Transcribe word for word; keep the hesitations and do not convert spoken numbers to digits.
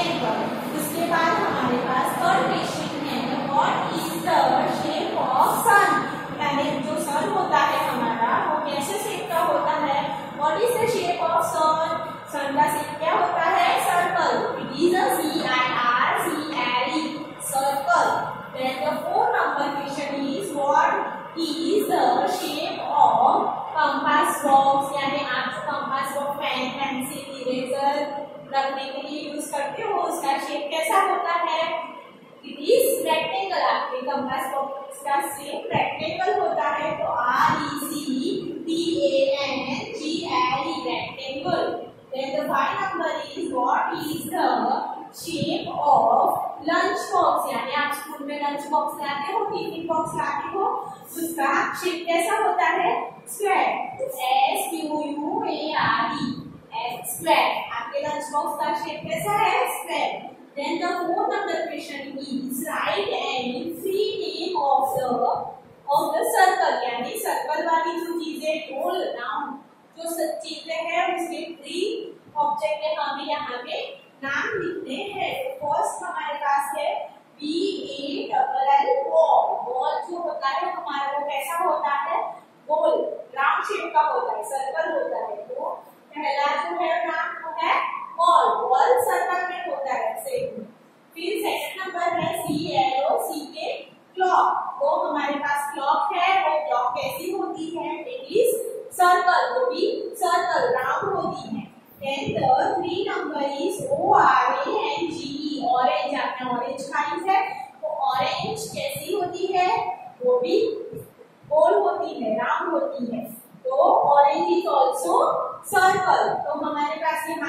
Rectangle. उसके बाद हमारे पास थर्ड क्वेश्चन है, what is the shape of sun. यानी जो सन होता है हमारा वो कैसे शेप का होता है। What is the shape of sun. Sun का शेप क्या होता है, circle. It is a C I R C L E, circle. Then the four number question is what is the shape of compass box. यानी आप जो compass box pen pencil eraser रखने के लिए यूज करते हो उसका शेप कैसा होता है। It is rectangle. आपके कंपास बॉक्स का शेप रेक्टेंगल होता है। तो R E C T A N G L E, rectangle. Then the five number is what is the shape of lunch box. यानी आप स्कूल में लंच बॉक्स लाते हो, tiffin box लाते हो, उसका शेप कैसा होता है, square. S Q U A R E, square. आपके लंच बॉक्स का शेप कैसा है, square. Then the fourth number question is write any three name of the of the circle। यानी सर्कल वाली जो चीजें गोल नाम जो चीजें हैं उसके थ्री ऑब्जेक्ट है, हमें यहाँ पे नाम लिखने हैं। फर्स्ट हमारे पास है B A double L ball. Ball जो होता है हमारा वो कैसा होता है, गोल राउंड शेप का होता है, सर्कल होता है। तो पहला जो है नाम वो है बॉल। बॉल सर्कल में होता है सेम। फिर सेकंड नंबर है सी एल ओ सी के क्लॉक। तो हमारे पास क्लॉक है, वो क्लॉक कैसी होती है, इट इज सर्कल, वो भी सर्कल राउंड होती है। Then the three number is O R A N G E, orange. आपने ऑरेंज खाई है, तो ऑरेंज कैसी होती है, वो भी गोल होती है, राउंड होती है। तो ऑरेंज इज ऑल्सो सर्कल। तो हमारे पास ये